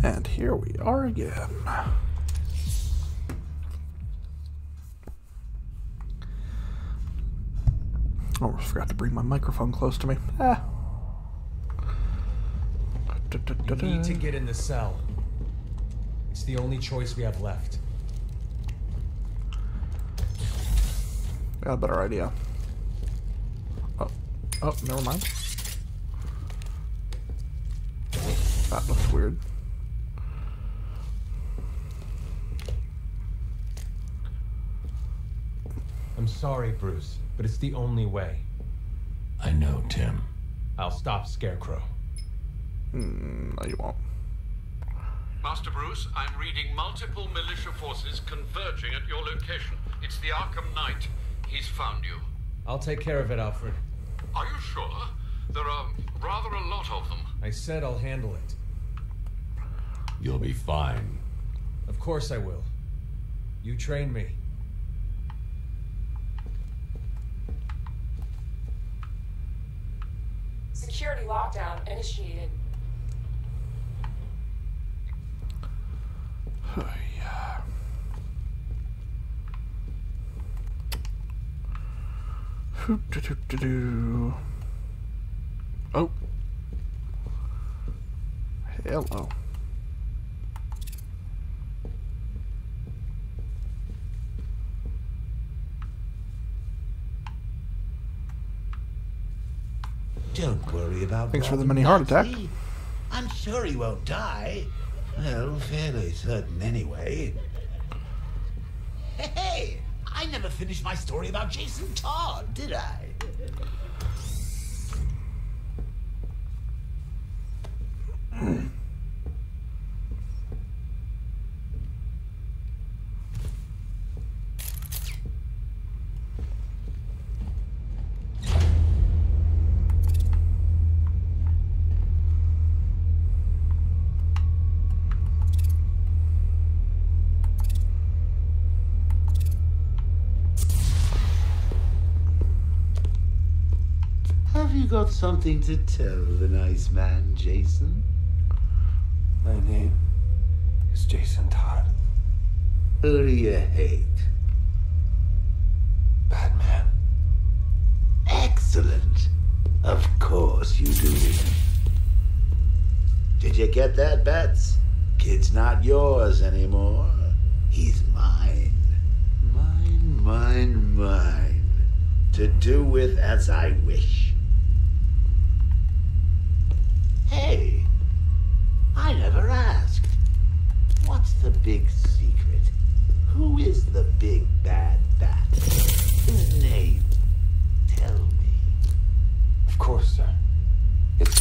And here we are again. Almost forgot to bring my microphone close to me. Ah. You need to get in the cell. It's the only choice we have left. Got a better idea. Oh, never mind. That looks weird. I'm sorry, Bruce, but it's the only way. I know, Tim. I'll stop Scarecrow. No, you won't. Master Bruce, I'm reading multiple militia forces converging at your location. It's the Arkham Knight. He's found you. I'll take care of it, Alfred. Are you sure? There are rather a lot of them. I said I'll handle it. You'll be fine. Of course I will. You train me. Security lockdown initiated. Oh, yeah. Oh. Hello. Don't worry about Thanks for the Robin mini heart attack. Dudley. I'm sure he won't die. Well, fairly certain anyway. Hey, I never finished my story about Jason Todd, did I? Have you got something to tell the nice man, Jason? My name is Jason Todd. Who do you hate? Batman. Excellent. Of course you do. Did you get that, Bats? Kid's not yours anymore. He's mine. Mine. To do with as I wish. Hey, I never asked. What's the big secret? Who is the big bad bat? His name. Tell me. Of course, sir. It's...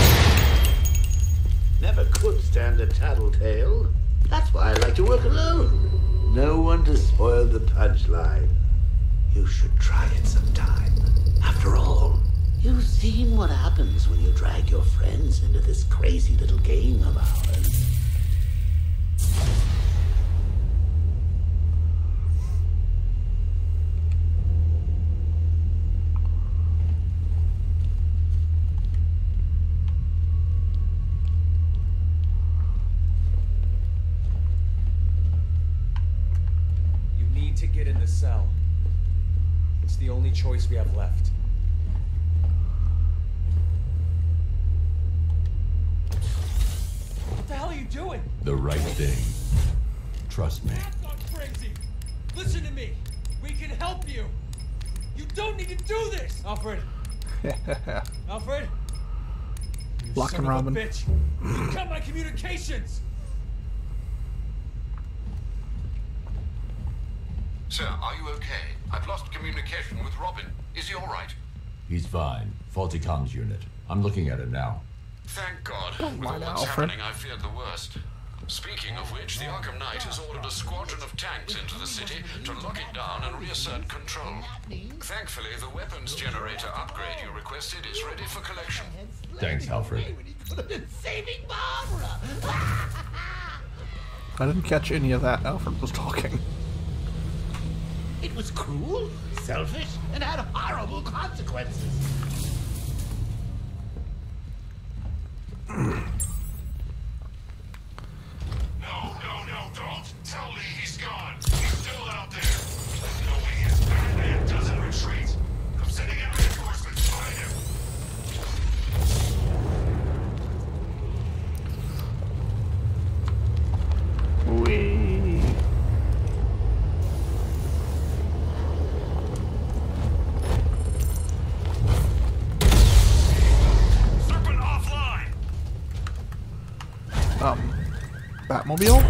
Never could stand a tattletale. That's why I like to work alone. No one to spoil the punchline. You should try it sometime. After all, you've seen what happens when you drag your friends into this crazy little game of ours. You need to get in the cell. It's the only choice we have left. What the hell are you doing? The right thing. Trust me. That's not crazy. Listen to me. We can help you. You don't need to do this. Alfred. Alfred. You Lockin' son of a Robin. bitch. You cut my communications. Sir, are you okay? I've lost communication with Robin. Is he all right? He's fine. Faulty comms unit. I'm looking at it now. Thank God. Don't With all lie to that's Alfred. happening, I feared the worst. Speaking of which, the Arkham Knight has ordered a squadron of tanks into the city to lock it down and reassert control. Thankfully, the weapons generator upgrade you requested is ready for collection. Thanks, Alfred. Saving Barbara! I didn't catch any of that. Alfred was talking. It was cruel, selfish, and had horrible consequences. Batmobile?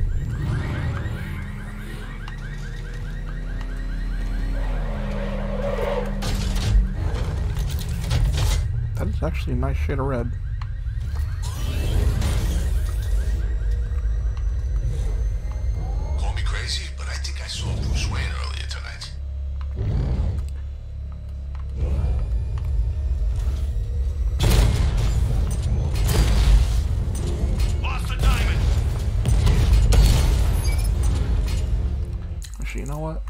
That is actually a nice shade of red. Call me crazy, but I think I saw Bruce Wayne earlier tonight. Lost the diamond. Actually, you know what?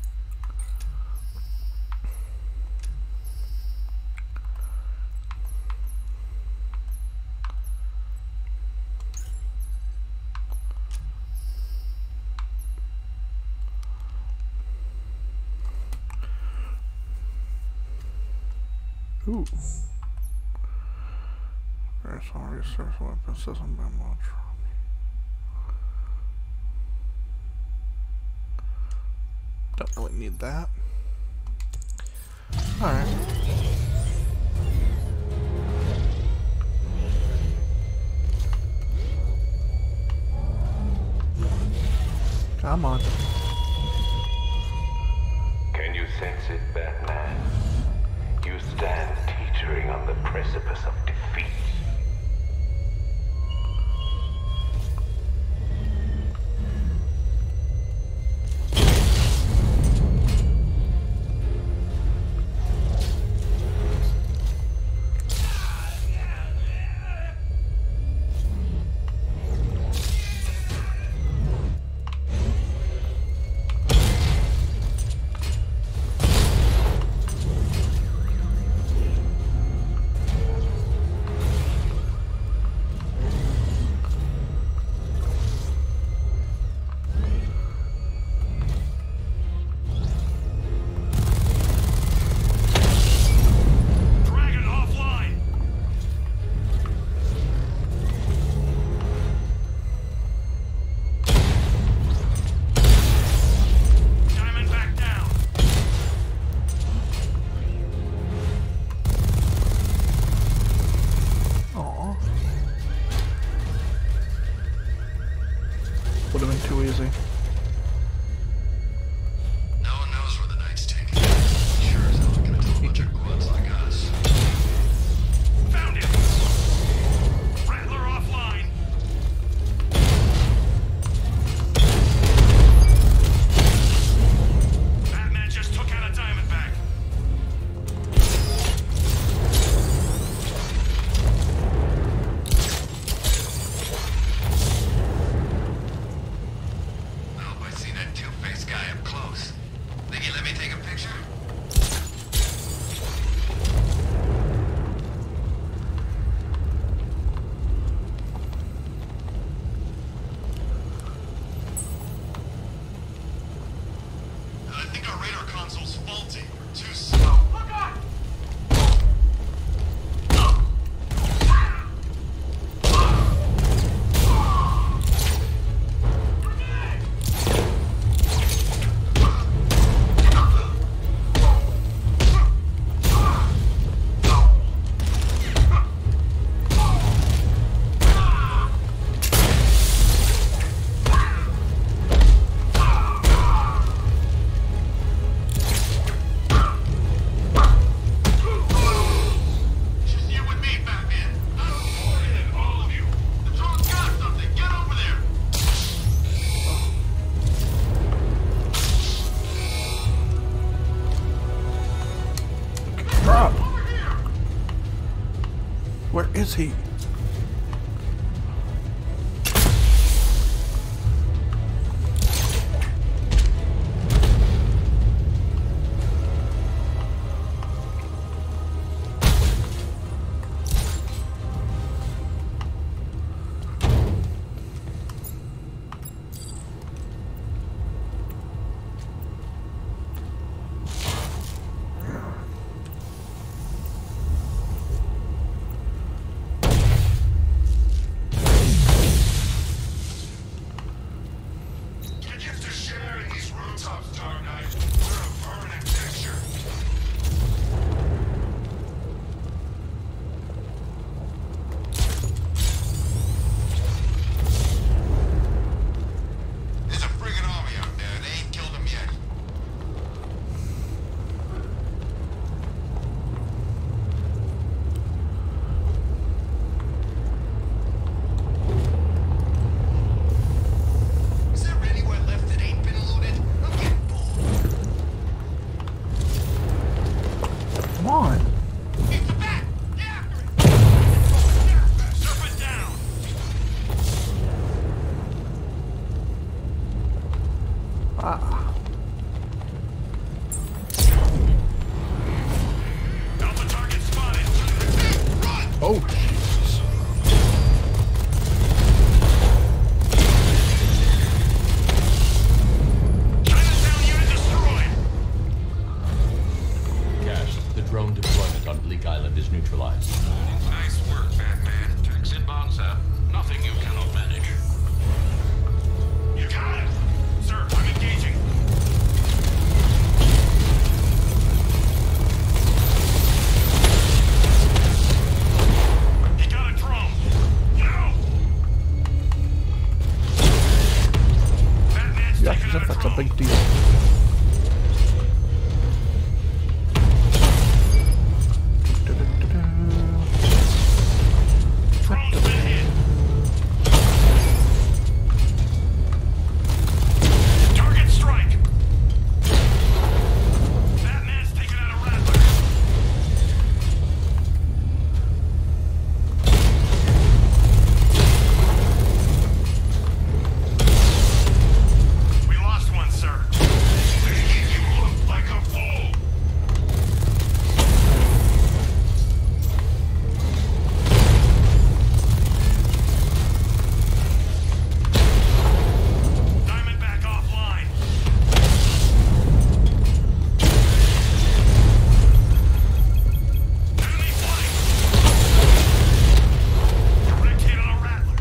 Ooh. Very sorry, research weapons hasn't been much. Don't really need that. Alright. Come on. Can you sense it, Batman? You stand teetering on the precipice of defeat. Would have been too easy. No one knows where the night's taking you. Sure as hell gonna tell a bunch of quads like us. Found it. Rattler offline. Batman just took out a Diamondback. I hope I see that two-faced guy up close. Think you let me take a picture? I think our radar console's faulty. We're too slow. Look out! Just you and me, Batman. All of you. The drone's got something. Get over there. Drop! Over here. Where is he? Oh, Jesus. Chinatown unit destroyed! Cash, the drone deployment on Bleak Island is neutralized. Nice work, Batman. Tanks inbound, sir. Nothing you cannot manage. You got it! Sir, I'm engaging. He got a drone. No! Batman's Yeah, taking out a that's a drone. big deal. Drone's been hit. Target strike. Batman's taking out a rattler. We lost one, sir. Making you look like a fool. Diamondback offline. Enemy flight. Direct hit on a rattler.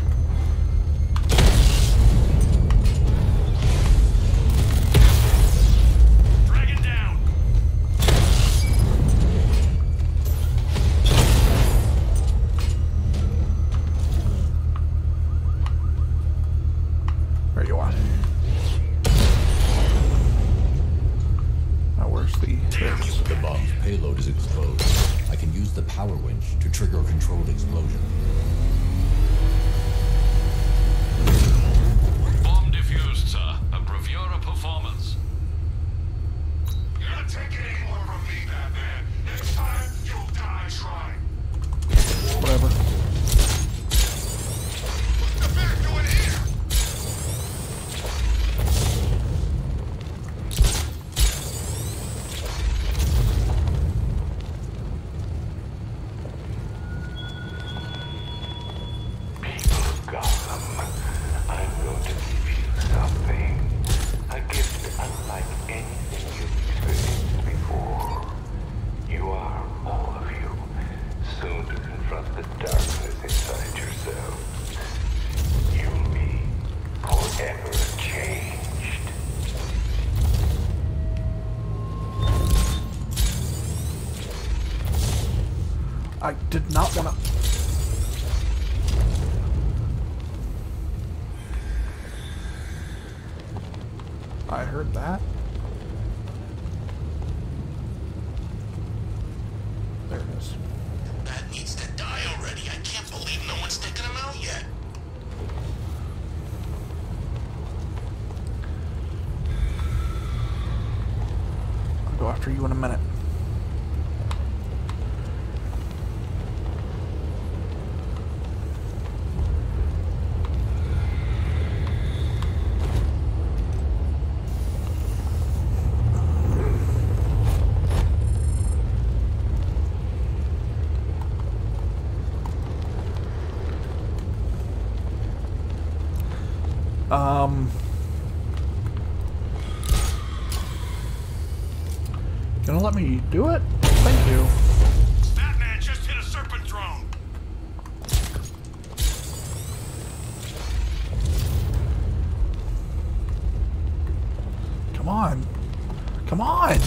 Dragon down. Where you at? Now, where's the... There it is. The bomb's payload is exposed. I can use the power winch to trigger a controlled explosion. Bomb defused, sir. A bravura performance. You're not taking any more from me, Batman. Next time, you'll die trying. Whatever. What's the bear doing here? People of Gotham, I'm going to give you something. A gift unlike anything you've experienced before. You are, all of you, soon to confront the darkness inside yourselves. You'll be forever changed. I did not want to... I heard that. There it is. That needs to die already. I can't believe no one's taken him out yet. I'll go after you in a minute. Gonna let me do it? Thank you. Batman just hit a serpent drone. Come on. Come on!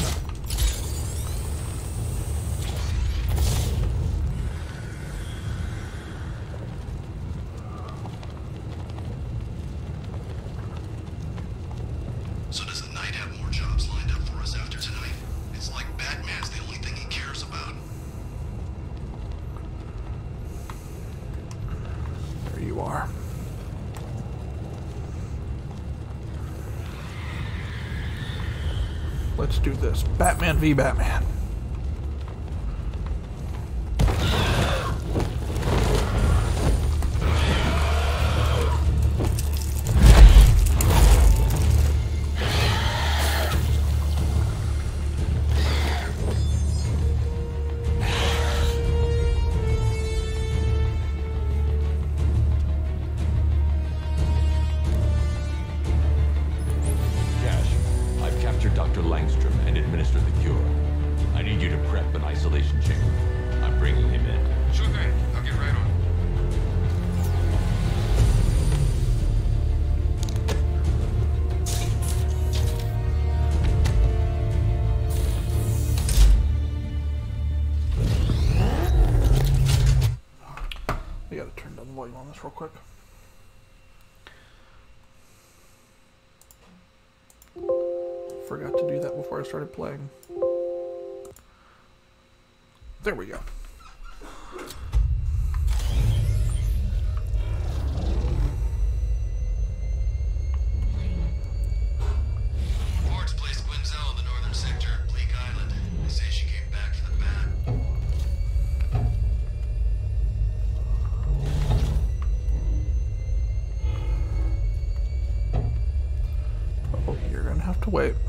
So does the Knight have more jobs lined up for us after tonight? It's like Batman's the only thing he cares about. There you are. Let's do this. Batman v Batman. I gotta turn down the volume on this real quick. Forgot to do that before I started playing. There we go. Ward's placed Gwenzel in the northern sector of Bleak Island. They say she came back to the bat. Oh, you're gonna have to wait.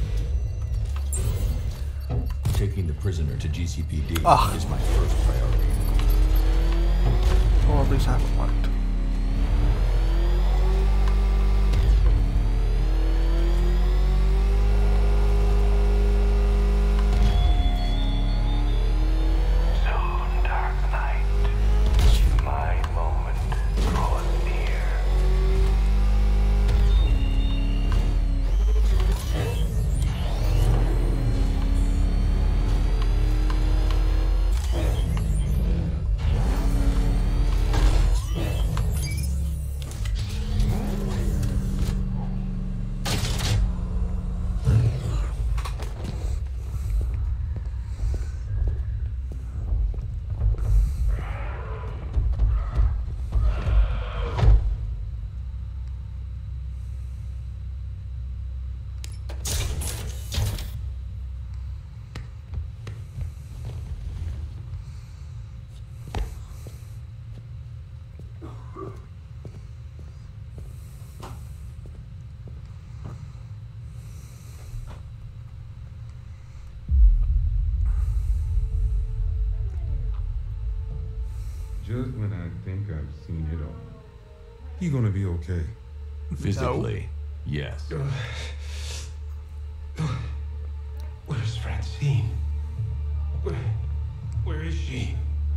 Taking the prisoner to GCPD Ugh. is my first priority. Or at least have it marked. Soon, Dark Knight, my moment draws near. Just when I think I've seen it all. He gonna be okay. Physically, yes. Where's Francine? Where is she?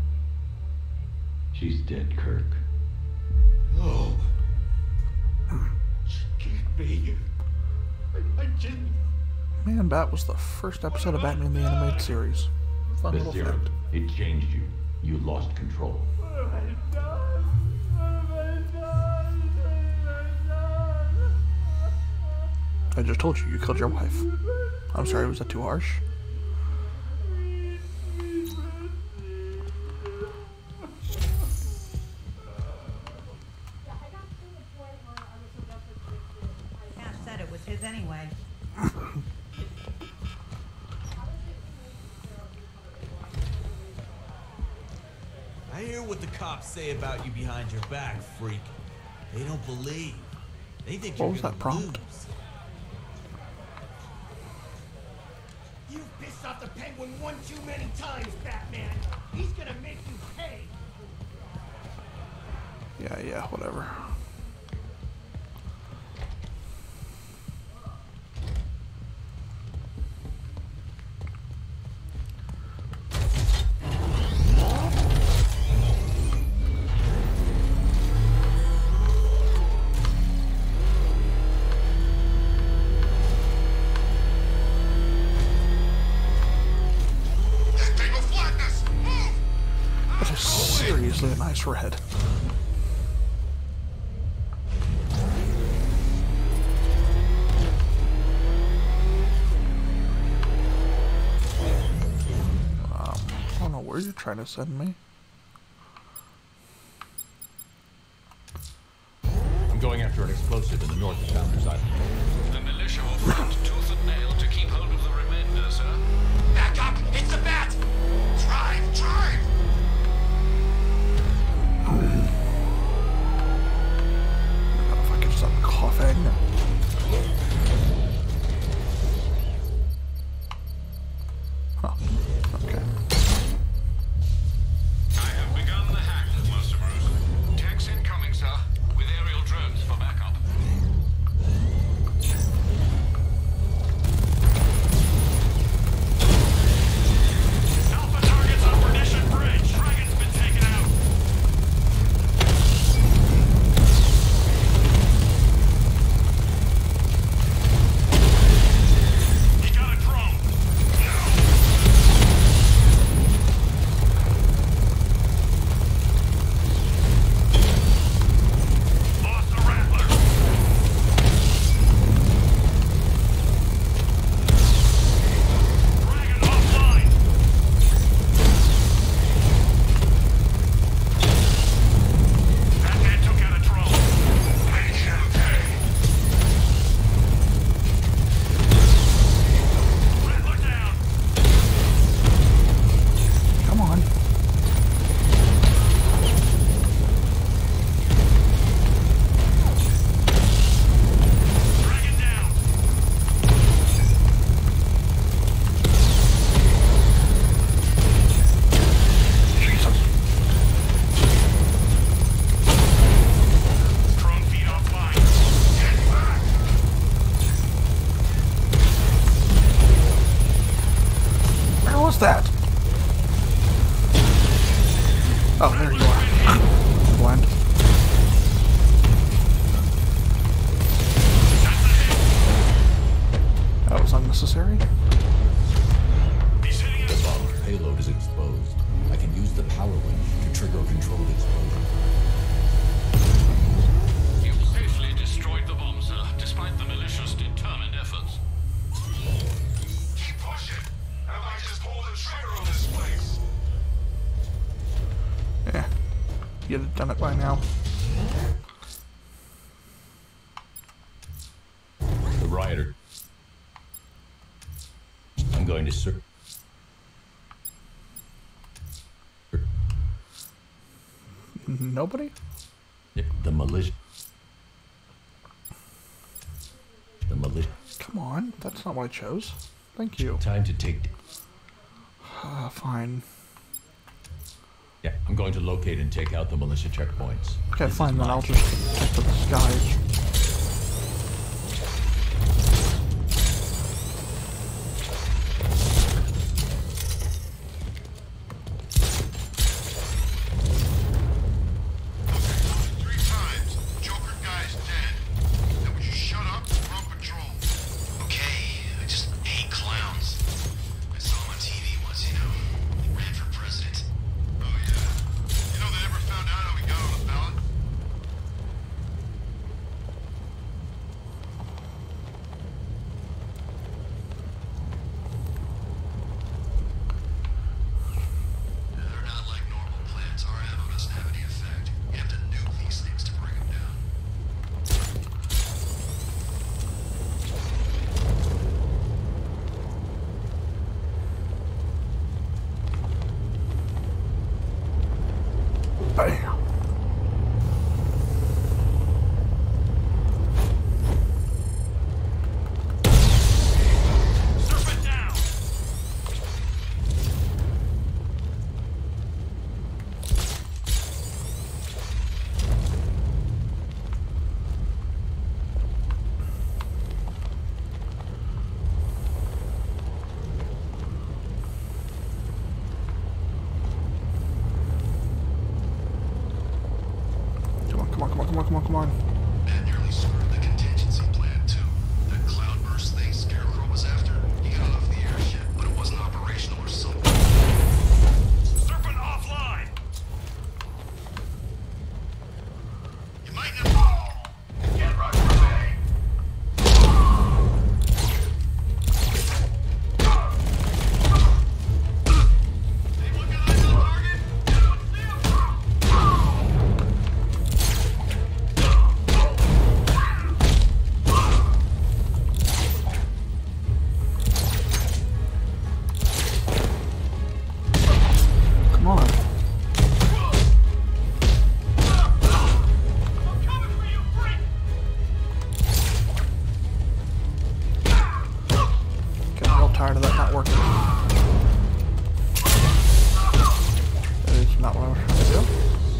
She's dead, Kirk. No. She can't be. I didn't. Man, Bat was the first episode of Batman the Animated Series. Fun The little serum. fact. It changed you. You lost control. I just told you, you killed your wife. I'm sorry, was that too harsh? Cash said it was his anyway. I hear what the cops say about you behind your back, freak. They don't believe. They think What you're was gonna that prompt? lose. You've pissed off the Penguin one too many times, Batman. He's gonna make you pay. Yeah, whatever. That thing will flatten us! Move! That is seriously a nice red. I don't know where you're trying to send me. I'm going after an explosive in the north of Founders Island. The militia will front tooth and nail to keep hold of the remainder, sir. Back up! It's the bat! Drive! Drive! I don't know if I can stop coughing. Huh. Okay. I have begun the hack, Master Bruce. Tanks incoming, sir, with aerial drones for backup. mind. That was unnecessary. The bomb's payload is exposed. I can use the power winch to trigger a controlled explosion. You've safely destroyed the bomb, sir, despite the militia's determined efforts. Keep pushing. I might just pull the trigger on this place. Yeah. You'd have done it by now. The rioter. I'm going to search. Nobody? The militia. The militia. Come on, that's not what I chose. Thank you. Time to take. Fine. Yeah, I'm going to locate and take out the militia checkpoints. Okay, This fine, is then my I'll just check the skies. Come on. That nearly screwed the contingency plan, too. That cloudburst thing Scarecrow was after, he got off the airship, but it wasn't operational or something. Serpent offline! You might have... Get right away! Hey, looking eyes on target? Tired of that not working. That is not what I was trying to do.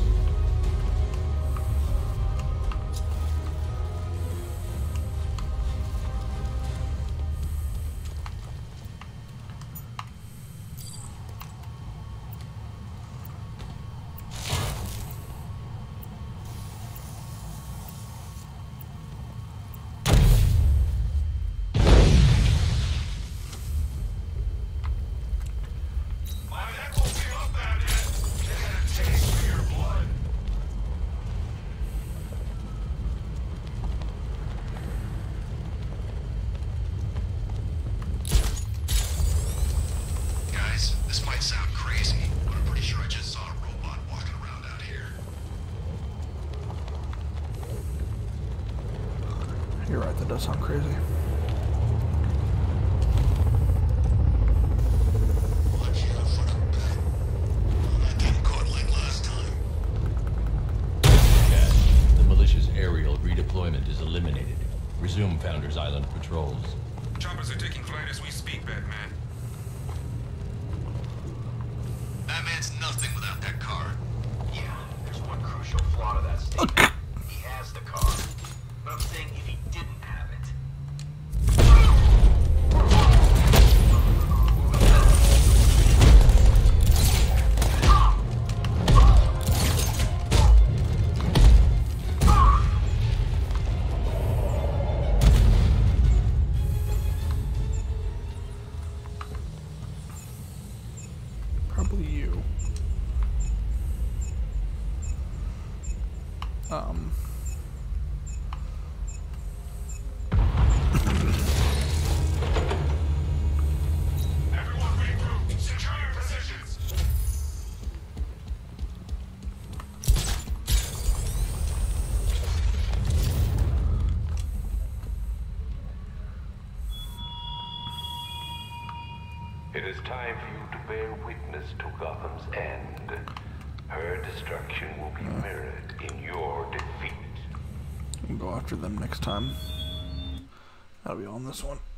This might sound crazy, but I'm pretty sure I just saw a robot walking around out here. You're right, that does sound crazy. Watch out for the back. I got caught like last time. Cat, the militia's aerial redeployment is eliminated. Resume Founders Island patrols. Choppers are taking flight as we speak, Batman. Batman's nothing without that car. Yeah, there's one crucial flaw to that statement. He has the car. But I'm saying if he didn't have it. Everyone regroup. Secure your positions. It is time for you to bear witness to Gotham's end. Her destruction will be mirrored in your defeat. We'll go after them next time. That'll be on this one.